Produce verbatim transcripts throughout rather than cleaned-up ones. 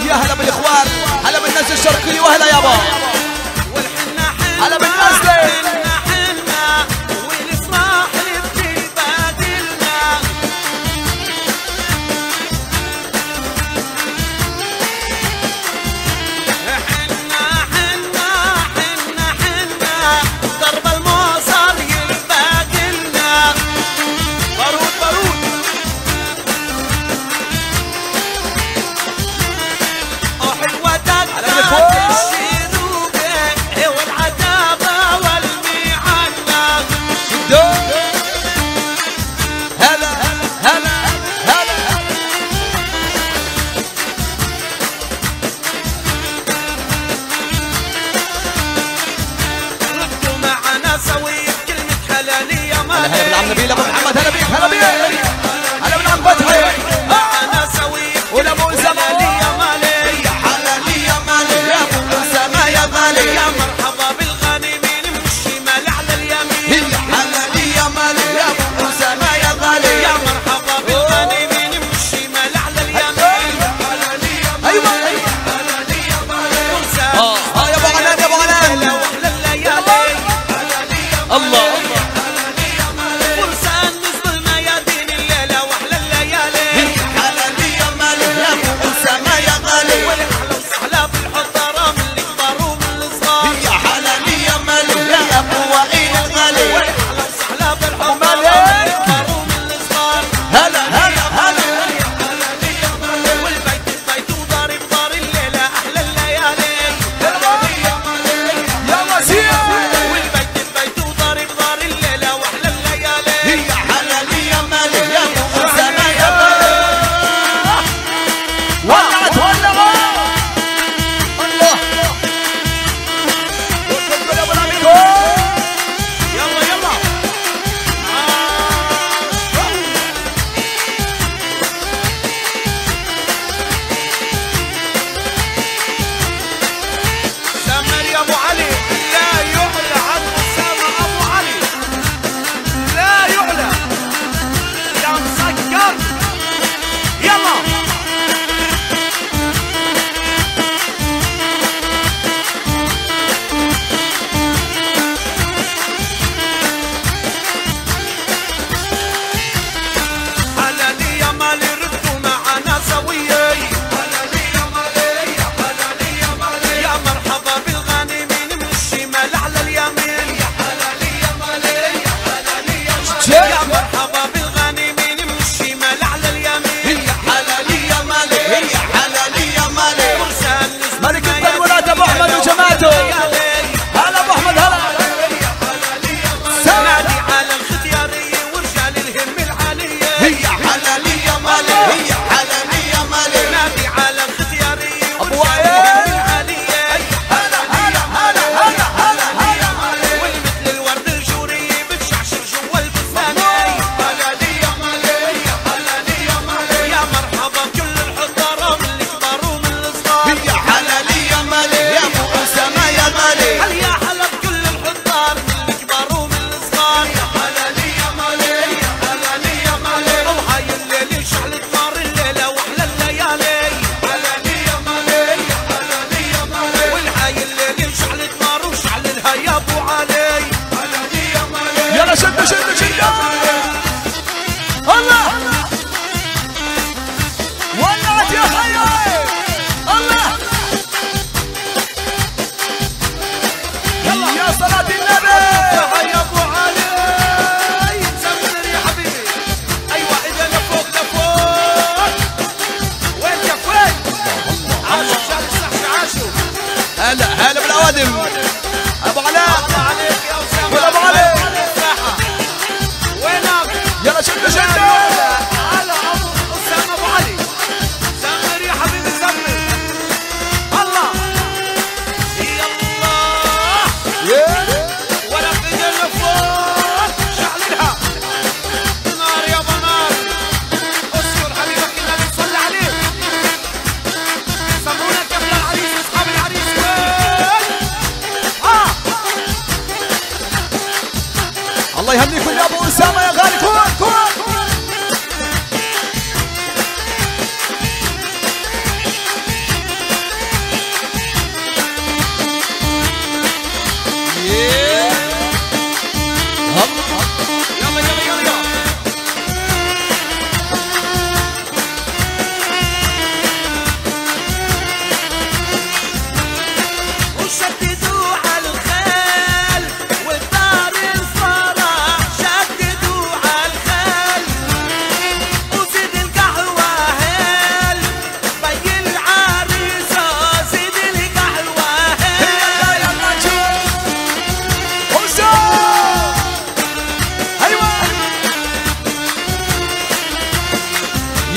يا هلا بالاخوان، هلا بالناس الشرقيه وهلا يابا، هلا بالناس ليه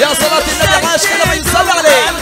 يا صلاة النبي عاشقنا بنصلي عليه.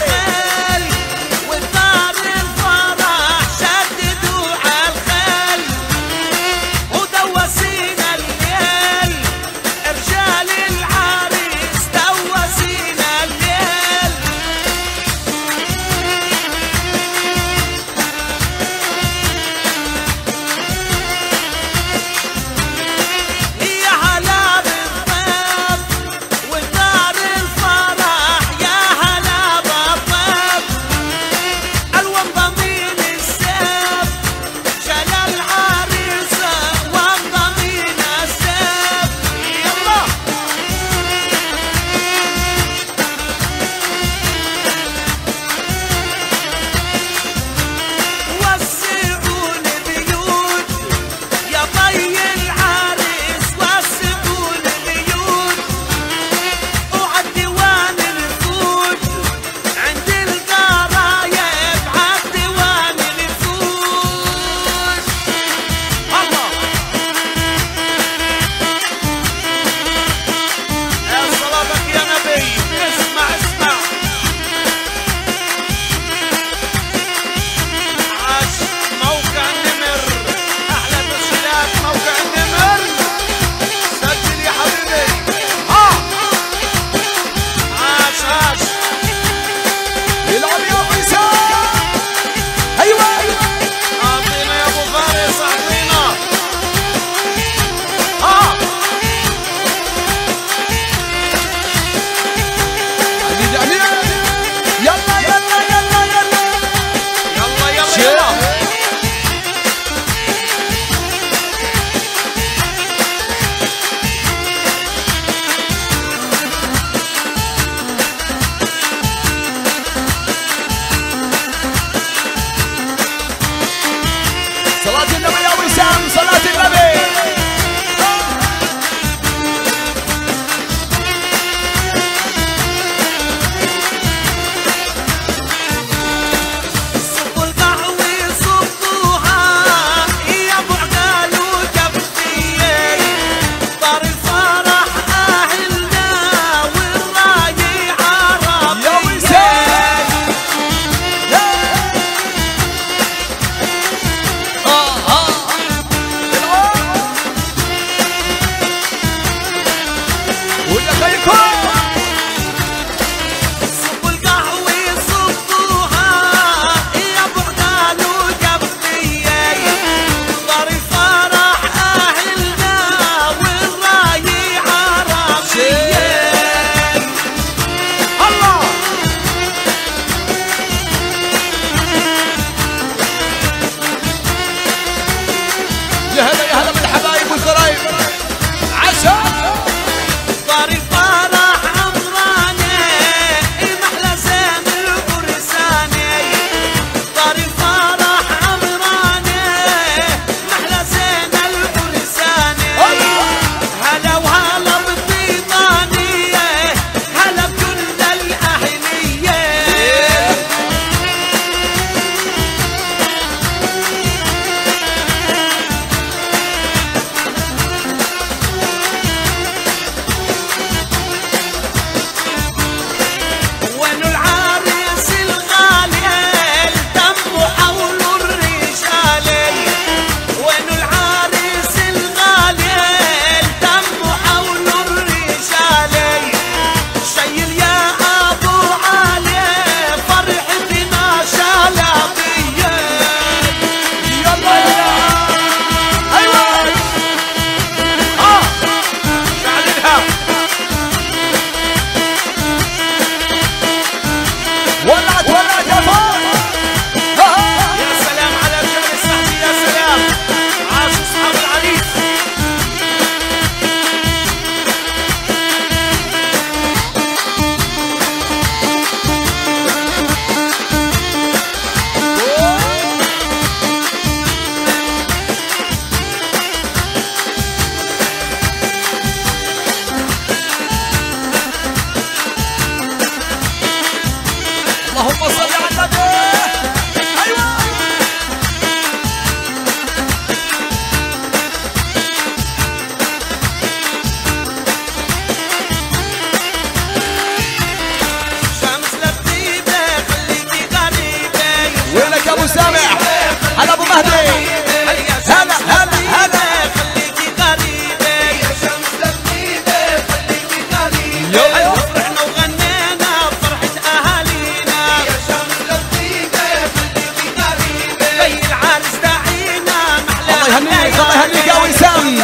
ابو سامح، هلا ابو مهدي، هلا هلا هلا خليكي غريبة يا شمس لبيبة، خليكي غريبة فرحنا وغنينا بفرحة اهالينا يا شمس لبيبة، خليكي غريبة بي العرس داعينا محلى الله يهنيك الله يهنيك يا وسام.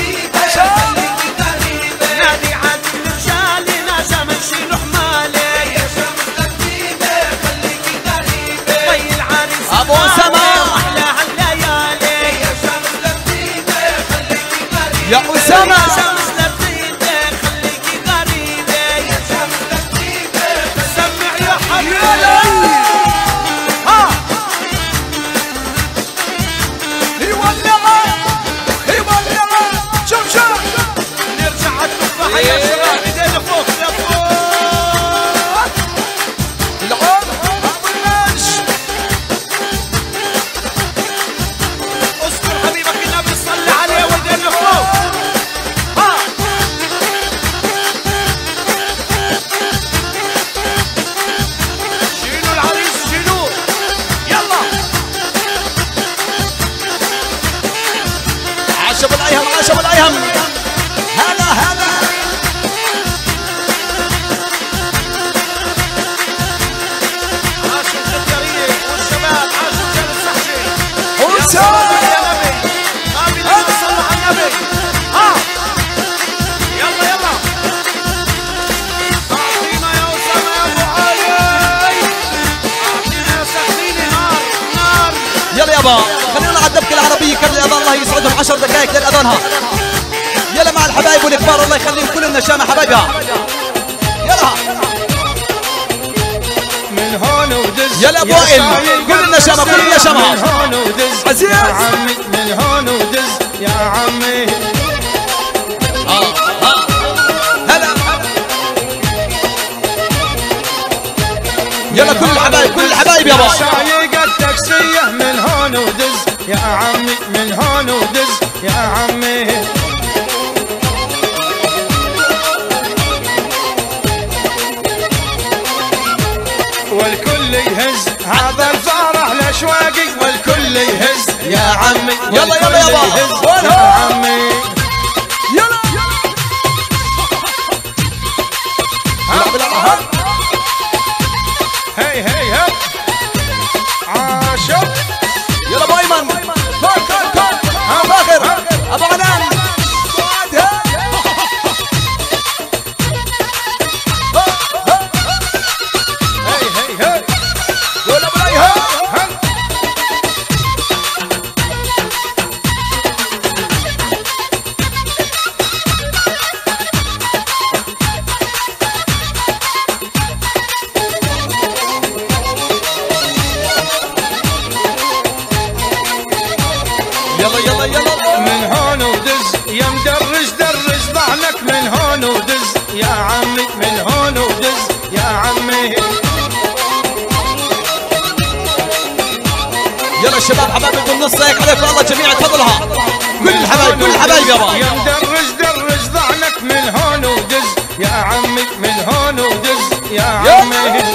ابو سامح يا اسامه شمس لبيبة خليكي غريبة يا شمس لبيبة، سمع يا حبيبي ها يولع يولع شوف شوف نرجع التفاحة يا شباب ايدينا فوق لفوق العود ابو الماش اذكر حبيبك النبي صلي عليه وايدينا فوق ها شيلوا العريس شيلوه يلا عشب الايهم عشب الايهم هلا هلا عاشوا الزكريا والشباب عاشوا رجال الصحشي حسام يا نبي ما بدنا نصلي على النبي ها يلا يلا اعطينا يا اسامه يا ابو علي اعطينا يا سخنيني نار نار يلا يابا خلينا على الدبكه العربيه كم الاذان الله يسعدهم عشر دقائق للاذانها. يلا مع الحبايب والكبار الله يخليهم كل النشامه حبايبها. يلا من هون ودز يلا ابو وائل كل النشامه كل النشامه من هون ودز عزيز. يا عمي من هون ودز يا عمي اه اه هلا يلا كل الحبايب كل الحبايب يابا. سايق التاكسيه من هون ودز يا عمي من هون ودز يا عمي والكل يهز هذا الفرح الاشواقي والكل يهز يا عمي يلا يلا يابا والكل يهز يا عمي يلا ها هي هي هي عاشق يلا ابو ايمن كون كون كون فاخر ابو عنان هي هي هي يلا ابو الايهم ها يلا يلا يلا من هون ودز يا مدرج درج ضعنك من هون ودز يا عمي من هون ودز يا عمي يلا الشباب حبايبي بالنص هيك عليكم الله جميعا تفضلها كل الحبايب كل الحبايب يابا. يا مدرج درج ضعنك من هون ودز يا عمي من هون ودز يا عمي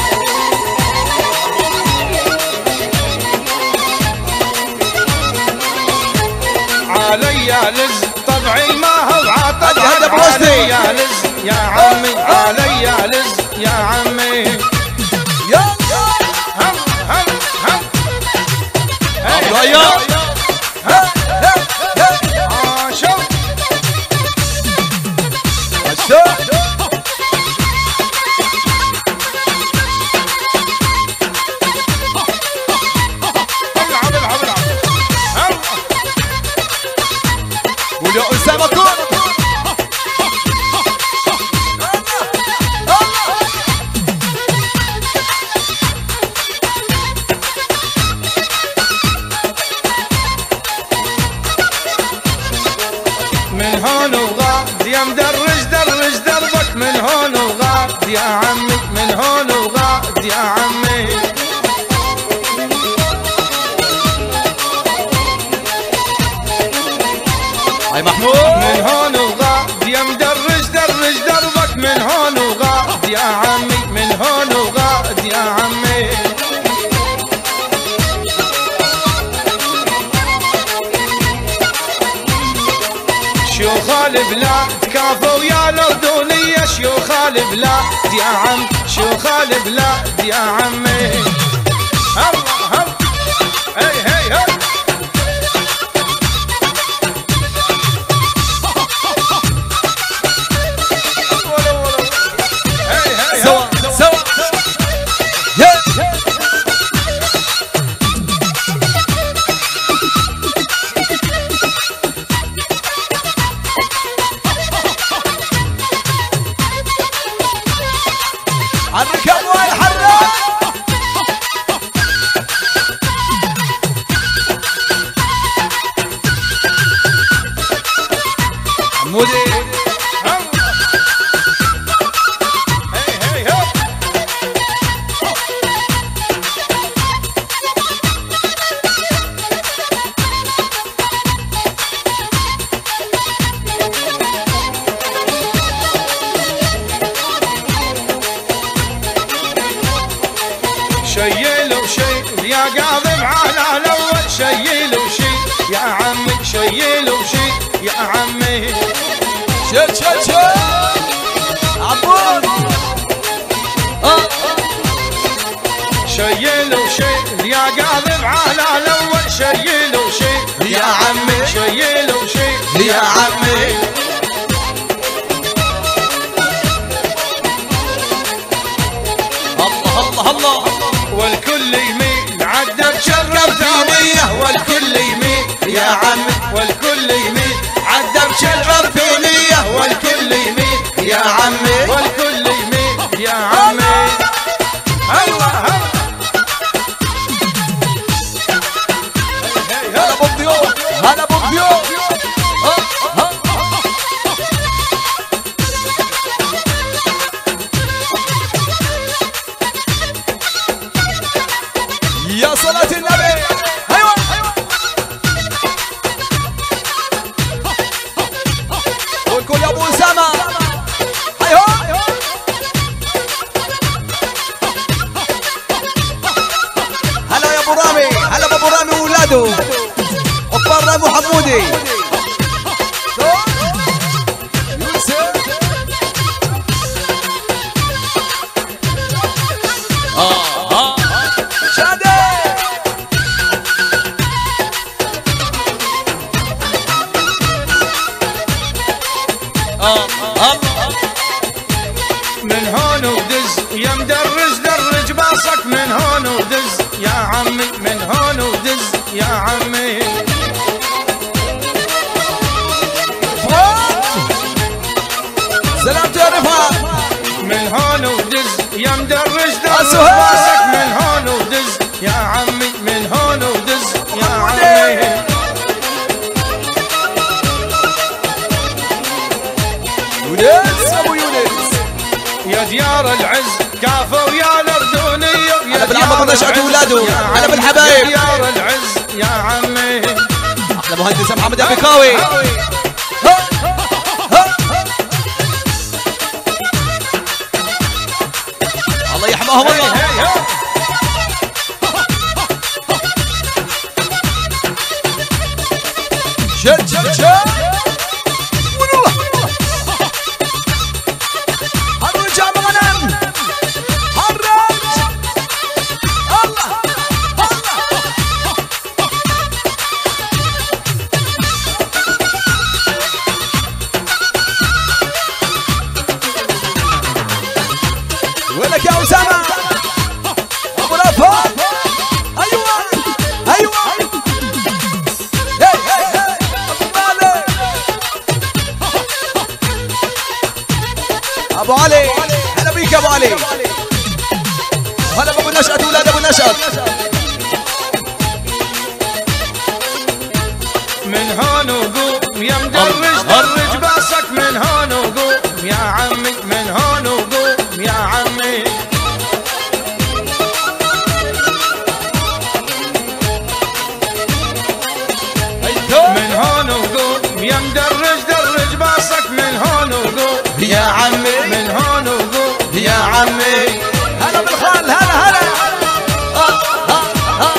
علي يا لز طبعي ما هو عطب هدي هدي بروستي. علي يا لز يا عمي علي يا لز يا عمي يلا هم هم هم ابو ايام عاشق العب العب العب هم ولو اسامه كون من هون وغاد يا مدرج درج دربك من هون وغاد يا عمي من هون وغاد يا عمي هاي محمود من هون وغاد يا مدرج درج دربك من هون وغاد يا عمي من هون وغاد يا عمي كافو يا الاردنيه شيوخ البلاد يا عم شيوخ البلاد يا عمي الله الله هي هي هي سوا سوا الركب والحرة حمودي شيلوا شي يا قاضب على الاول شيلوا شي يا عمي شيلوا شي يا عمي شل شل شل عبود شيلوا شي يا قاضب على الاول شيلوا شي يا عمي شيلوا شي يا عمي الله الله الله والكل يمين عدى بشرف ثانية والكل يمين يا عمي والكل يمين عدى بشرف ثانية والكل يمين يا عمي والكل يمين يا عمي الله هلا بالضيوف هلا بالضيوف يا صلاة النبي ايوه والكل يا ابو اسامه ايوه هلا يا ابو رامي هلا بابو رامي واولاده وفار ابو حمودي اه اه شادي اه الله من هون ودز يا مدرج درج باصك من هون ودز يا عمي من هون ودز يا عمي سلامتي يا رفاق من هون ودز يا مدرج درج السهيل. باصك من هون ودز يا عمي من هون ودز يا عمي يونس ابو يونس يا ديار العز كافو يا الاردنيه هلا بالعم ابو نشأت واولاده هلا يا بالحبايب ديار العز يا عمي احلى مهندس محمد البكاوي الله يحماهم الله شد شد شد ونروح هنرج يا مغنم هنرج الله الله ولك يا أسامة أبو رفا أيوة أيوة هي هي هي أبو علي أبو علي هلا بيك يا أبو علي هلا بأبو نشأت أولاد أبو نشأت من هون وقوم يا مدرج درج باصك من هون وقوم يا عمي من هون وقوم يا عمي من هون وقوم يا مدرج درج باصك من هون وقوم يا عمي من هون وقوم يا عمي هلا بالخال هلا هلا آه آه آه.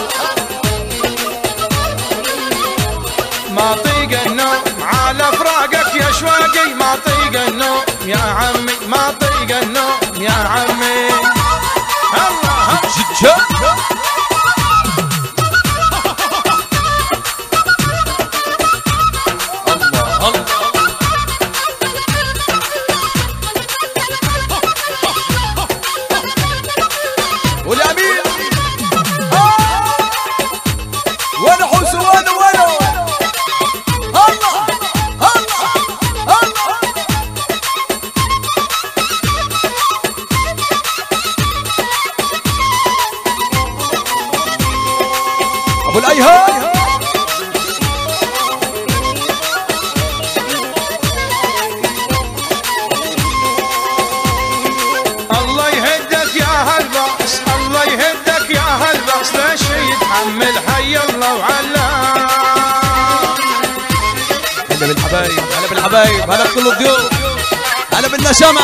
ما طيق النوم على فراقك يا شواقي ما طيق ابو الايهاب الله يهدك يا هالباص، الله يهدك يا هالباص، ليش يتحمل حي الله وعلا. هلا بالحبايب، هلا بالحبايب، هلا بكل الضيوف، هلا بالنشامة.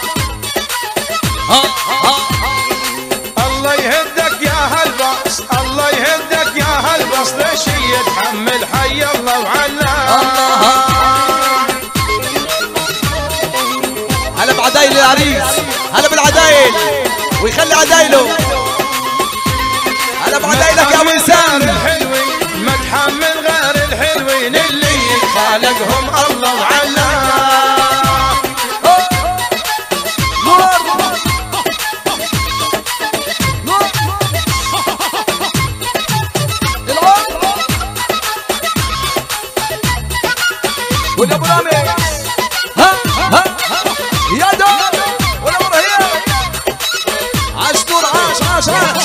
ها ها الله يهدك يا هالباص، الله يهدك يا هالباص، ليش يتحمل حي الله وعلا. هلا بعدايل العريس، هلا بالعدايل ويخلي عدايله. هلا بعدايلك يا ابو وسام. الحلوين ما تحمل غير الحلوين اللي خالقهم الله وعلا. ولا ابو رامي ها ها يا دار ولا ابو رهيب. عاش دور، عاش عاش عاش.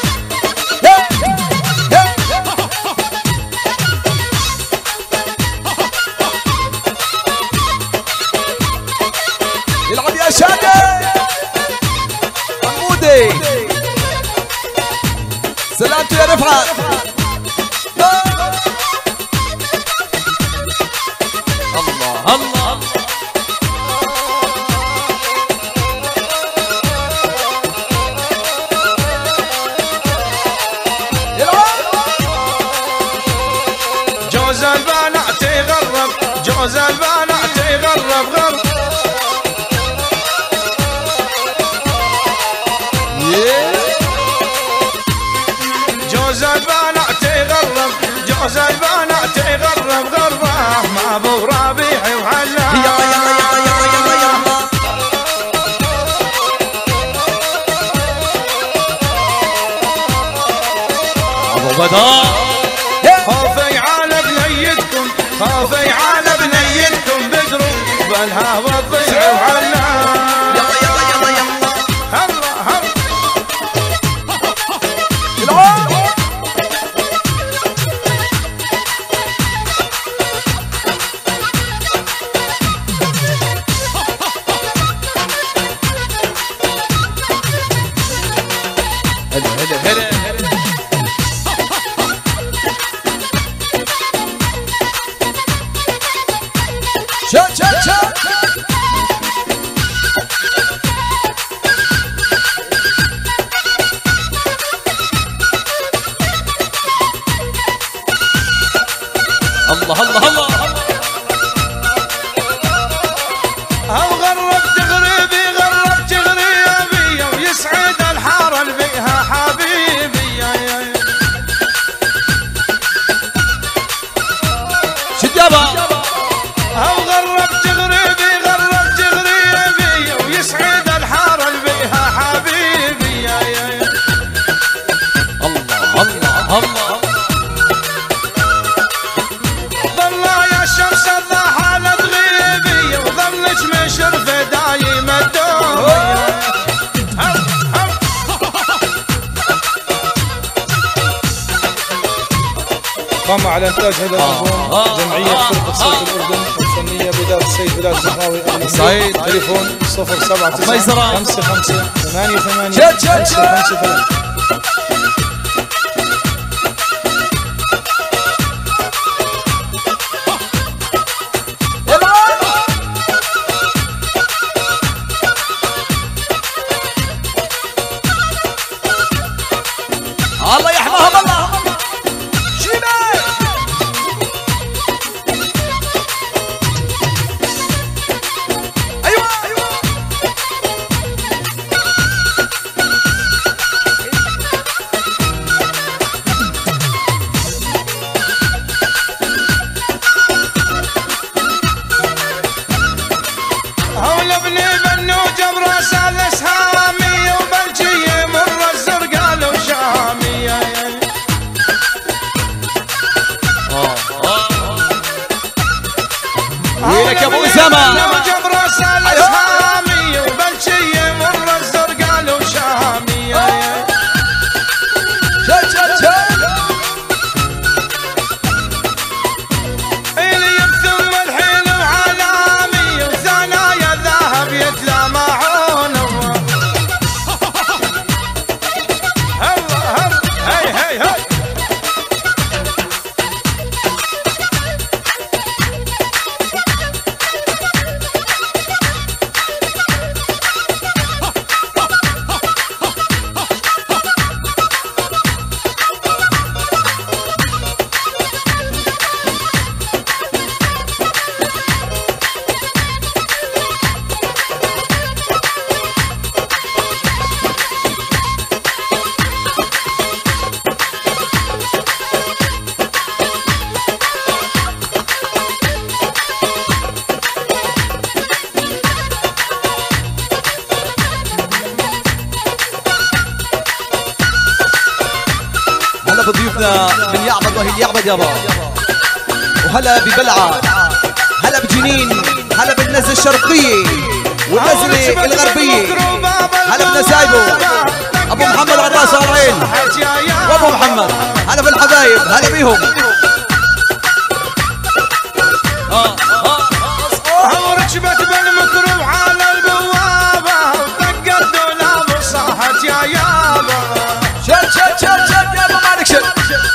يلعب يا شادي حمودي. سلامته يا رفعت. الله الله جوز البنات يغرب، جوز البنات يغرب غرب. جوز البنات يغرب، جوز البنات يغرب غربه مع ابو ربيع وعلا. يلا يلا يلا يلا يلا يلا. ابو بدر خوفي على بنيتكم، خوفي على بنيتكم بدروا بالهوى الضيع وعلا. يلا يلا يلا يلا. هلا هلا هلا هلا هلا. شات شات شات. الله الله الله. هو غربت غريبي، غربت غريبي ويسعد الحاره اللي بيها حبيبي. شد يابا. هو غربت غريبي، غربت غريبي ويسعد الحاره اللي بيها حبيبي. الله الله الله. ظل يا الشمس الله حالة غيبي وظلك مشرفة دايم الدوم. قام على انتاج هذا الالبوم جمعيه فرقه صوت الاردن الفنيه بإدارة السيد بلال الزهراوي. سعيد. تليفون صفر سبعة تسعة ميسرة. خمسة خمسة ثمانية ثمانية شد شد خمسة شد. خمسة ثلاثة. الله يحماهم الله. شيبه. ايوه ايوه. حبايبنا من يعبد وهي يعبد يابا. وهلا ببلعة، هلا بجنين، هلا بالنزله الشرقيه والنزله الغربيه، هلا بنسايبو ابو محمد عطاس العين وابو محمد، هلا بالحبايب هلا بيهم. اه اه وركبت بالمكروب على البوابه وطق الدولاب وصاحت يا يابا. شد شد شد شد يا ابو مالك شد.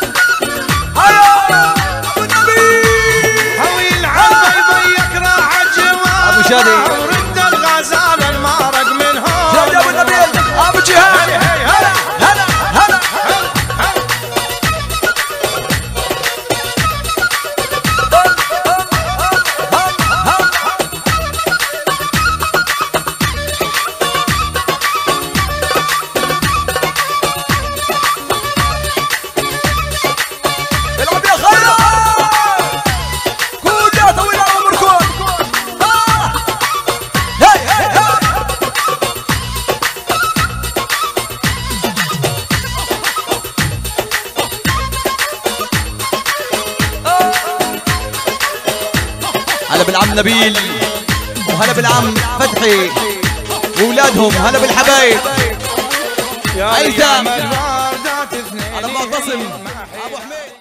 هيا ابو النبي هوي العبد يضيق راح الجواب ابو شادي ورد الغزال المارق من هون. شد يا ابو النبيل ابو جهاد. هلا هلا هلا هلا بالعم نبيل وهلا بالعم فتحي واولادهم، هلا بالحبايب يا ايتام الوردات اثنين على معتصم ابو حميد.